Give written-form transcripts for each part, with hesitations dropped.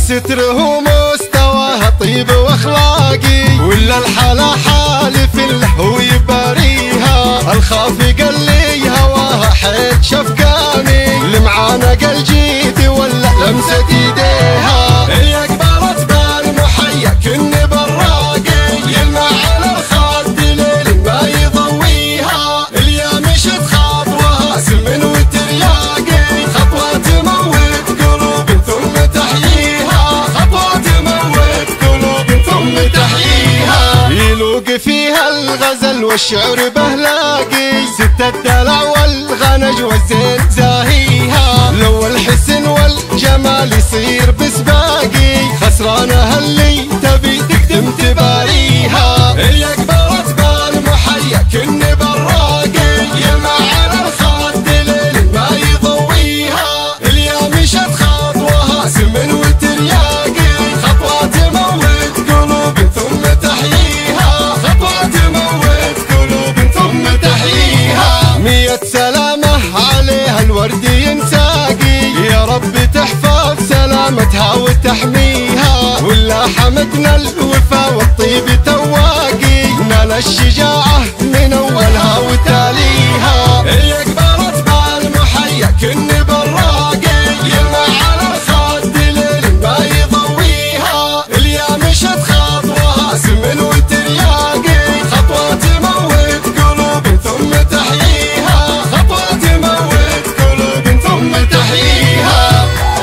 والستر هو مستواها طيب واخلاقي، ولا الحلا حالف له هو يباريها. الخافي قال لي هواها حيل شفقاني، المعانا قال جيدي ولا لمسة ايديها. هي قبلت بالمحيا كني براقي، يلمع على الخد ليل ما يضويها. اليا مشت خطوها سمن وترياقي، خطوة تموت قلوب ثم تحييها. خطوة تموت قلوب ثم تحييها. يلوق فيها الغزل والشعر بهلاقي، ست الدلع والغنج والزين زاهيها. لو الحسن والجمال يصير بسباقي، خسرانها اللي تبي تقدم تباريها. هي قبلت بالمحيا كني براقي، يلمع على الخد ليل ما يضويها. اليا مشت خطوها سمن وترياقي، خطوة تموت قلوب ثم تحييها. خطوة تموت قلوب ثم تحييها. 100 سلامة عليها الورد ينساقي، يا رب تحفظ سلامتها وتحميها. ولا حمدنا الوفا والطيب تواقي، نال الشجاعة من أولها وتاليها. هي قبلت بالمحيا كني براقي، يلمع على الخد ليل ما يضويها. اليا مشت خطوها سمن وترياقي، خطوة تموت قلوب ثم تحييها. خطوة تموت قلوب ثم تحييها.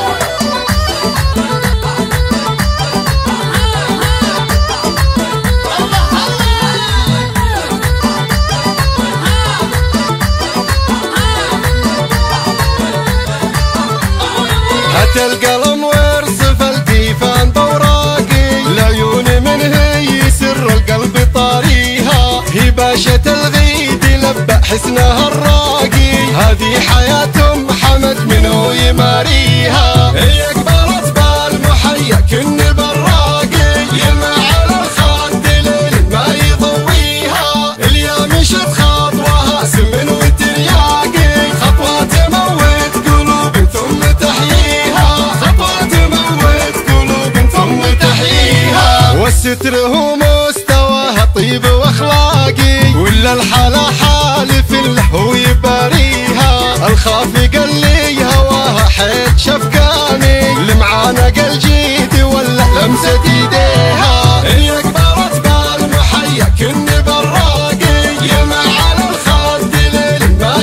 هات القلم وارصف الديفان بوراقي، العيون من هي سر القلب طاريها. هي باشة الغيد لبأ حسنها الراقي، هذه حياة محمد منه يماريها. هي قبلت بالمحيا كني براقي، يلمع على الخد ليل ما يضويها. اليا مشت خطوها سمن وترياقي، خطوة تموت قلوب ثم تحييها. خطوة تموت قلوب ثم تحييها. والستر هو مستواها طيب واخلاقي، ولا الحلا حالف له هو يباريها. الخافي قال لي هواها حيل شفقاني، المعانا قال جيدي ولا لمسة ايديها. هي قبلت بالمحيا كني براقي، يلمع على الخد ليل ما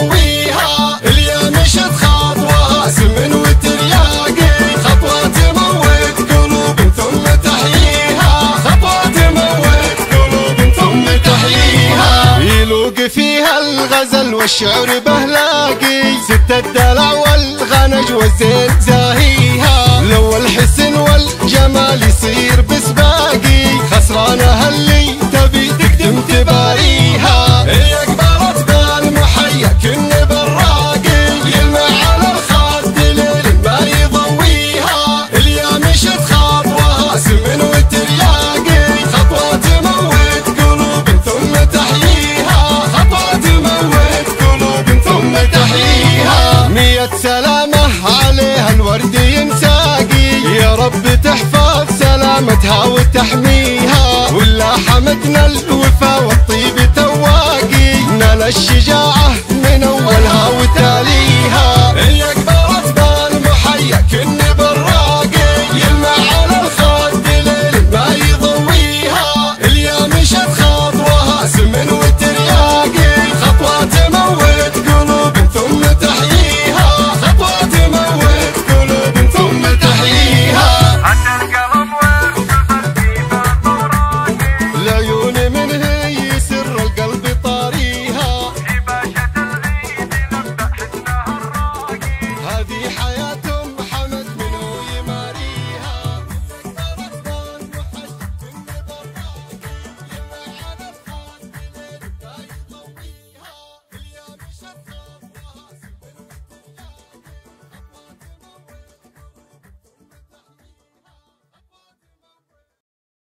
يضويها. اليا مشت خطوها سمن وترياقي، خطوة تموت قلوب ثم تحييها. خطوة تموت قلوب ثم تحييها. يلوق فيها الغزل والشعر بهلاقي، ست الدلع والغنج والزين زاهيها. لو الحسن والجمال يصير بسباقي، خسرانها اللي تبي تقدم تباريها. هي قبلت بالمحيا كني براقي، يلمع على الخد ليل ما يضويها. اليا مشت خطوها سمن وترياقي، خطوة تموت قلوب ثم تحييها. خطوة تموت قلوب ثم تحييها. 100 سلامة عليها الورد ينساقي، يا رب تحفظ سلامتها وتحميها. ولا حمدنا الوفا والطيب تواقي، نال الشجاعة